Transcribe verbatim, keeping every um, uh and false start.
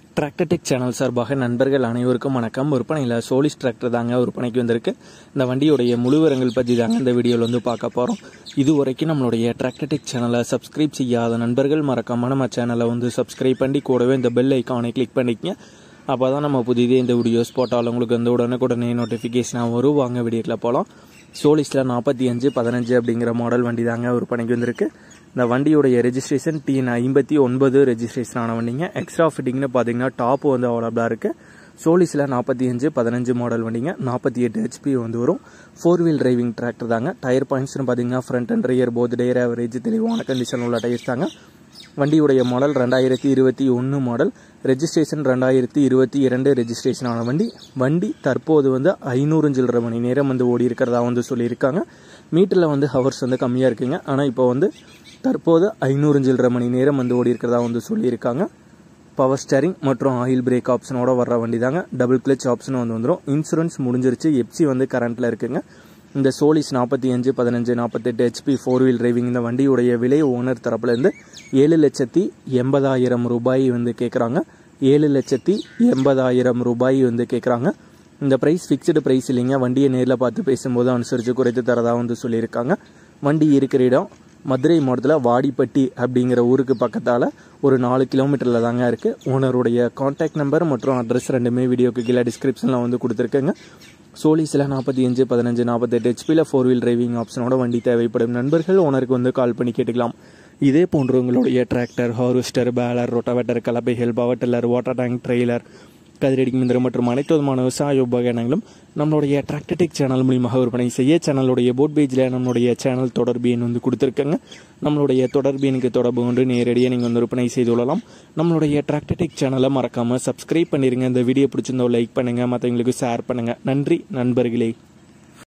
Tractor tech channel சார்பாக நண்பர்கள் அனைவருக்கும் வணக்கம். விற்பனையில் சோலிஸ் டிராக்டர் தாங்க விற்பனைக்கு வந்திருக்கு. இந்த வண்டியுடைய முழு விவரங்கள் பற்றி தாங்க இந்த வீடியோவில் வந்து பார்க்க போகிறோம். இது வரைக்கும் நம்மளுடைய டிராக்டர் டெக் சேனலை சப்ஸ்கிரைப் செய்யாத நண்பர்கள் மறக்காம நம்ம சேனலை வந்து சப்ஸ்கிரைப் பண்ணி கூடவே இந்த பெல் ஐக்கானை கிளிக் பண்ணிக்கங்க. அப்போ தான் நம்ம புதிதே இந்த வீடியோஸ் போட்டால் உங்களுக்கு வந்து உடனுக்குடனே நோட்டிஃபிகேஷனாக வரும். வாங்க வீடியோக்கில் போகலாம். சோலிஸில் நாற்பத்தி அஞ்சு பதினஞ்சு அப்படிங்கிற மாடல் வண்டி தாங்க விற்பனைக்கு வந்திருக்கு. இந்த வண்டியுடைய ரெஜிஸ்ட்ரேஷன் டிஎன் ஐம்பத்தி ஒன்பது ரெஜிஸ்ட்ரேஷன் ஆன வண்டிங்க. எக்ஸ்ட்ரா ஃபிட்டிங்னு பார்த்தீங்கன்னா டாப் வந்து அவைலபிளாக இருக்குது. சோலிஸில் நாற்பத்தி அஞ்சு பதினஞ்சு மாடல் வண்டிங்க. நாற்பத்தி எட்டு ஹெச்பி வந்து வரும். ஃபோர் வீல் டிரைவிங் டிராக்டர் தாங்க. டயர் பாயிண்ட்ஸ்னு பார்த்தீங்கன்னா front and rear both tyre average தெளிவான கண்டிஷன் உள்ள டயர்ஸ் தாங்க. வண்டியுடைய மாடல் ரெண்டாயிரத்தி இருபத்தி ஒன்று மாடல். ரெஜிஸ்ட்ரேஷன் ரெண்டாயிரத்தி இருபத்தி இரண்டு ரெஜிஸ்ட்ரேஷன் ஆன வண்டி. வண்டி தற்போது வந்து ஐநூறு சில்லரை மணி நேரம் வந்து ஓடி இருக்கிறதா வந்து சொல்லியிருக்காங்க. மீட்டரில் வந்து ஹவர்ஸ் வந்து கம்மியாக இருக்குங்க. ஆனால் இப்போ வந்து தற்போது ஐநூறு சில்லரை மணி நேரம் வந்து ஓடி இருக்கிறதா வந்து சொல்லியிருக்காங்க. பவர் ஸ்டேரிங் மற்றும் ஆயில் பிரேக் ஆப்ஷனோட வர்ற வண்டி தாங்க. டபுள் கிளச் ஆப்ஷன் வந்து வந்துடும். இன்சூரன்ஸ் முடிஞ்சிருச்சு. எப்சி வந்து கரண்ட்டில் இருக்குங்க. இந்த சோலிஸ் நாற்பத்தி அஞ்சு பதினஞ்சு நாற்பத்தெட்டு ஹெச்பி ஃபோர் வீல் டிரைவிங் இந்த வண்டியுடைய விலை ஓனர் தரப்புலேருந்து ஏழு லட்சத்தி எண்பதாயிரம் ரூபாய் வந்து கேட்குறாங்க. ஏழு லட்சத்தி எண்பதாயிரம் ரூபாய் வந்து கேட்குறாங்க. இந்த ப்ரைஸ் ஃபிக்ஸ்டு ப்ரைஸ் இல்லைங்க. வண்டியை நேரில் பார்த்து பேசும்போது அனுசரித்து குறைத்து தரதா வந்து சொல்லியிருக்காங்க. வண்டி இருக்கிற இடம் மதுரை மாவட்டத்தில் வாடிப்பட்டி அப்படிங்கிற ஊருக்கு பக்கத்தால் ஒரு நாலு கிலோமீட்டரில் தாங்க இருக்குது. ஓனருடைய கான்டாக்ட் நம்பர் மற்றும் அட்ரஸ் ரெண்டுமே வீடியோக்கு கீழே டிஸ்கிரிப்ஷனில் வந்து கொடுத்துருக்கேங்க. சோலிஸில் நாற்பத்தி அஞ்சு பதினஞ்சு நாற்பத்தெட்டு ஹெச்பியில் ஃபோர் வீல் டிரைவிங் ஆப்ஷனோட வண்டி தேவைப்படும் நண்பர்கள் ஓனருக்கு வந்து கால் பண்ணி கேட்டுக்கலாம். இதே போன்று உங்களுடைய டிராக்டர், ஹார்வெஸ்டர், பேலர், ரொட்டவேட்டர், கலப்பைகள், power tiller, water tank, trailer, கதிரடி மிந்திரம் மற்றும் அனைத்து விதமான விவசாய உபகரணங்களும் நம்மளுடைய டிராக்டர் டெக் சேனல் மூலியமாக விற்பனை செய்ய சேனலுடைய போட் பேஜில் நம்மளுடைய சேனல் தொடர்பு எண் வந்து கொடுத்துருக்கங்க. நம்மளுடைய தொடர்பு எண்ணுக்கு தொடர்பு கொண்டு நேரடியாக நீங்கள் வந்து விற்பனை செய்து கொள்ளலாம். நம்மளுடைய டிராக்டர் டெக் சேனலை மறக்காமல் சப்ஸ்கிரைப் பண்ணிடுங்க. இந்த வீடியோ பிடிச்சிருந்தோ லைக் பண்ணுங்கள், மற்றவங்களுக்கு ஷேர் பண்ணுங்கள். நன்றி நண்பர்களே.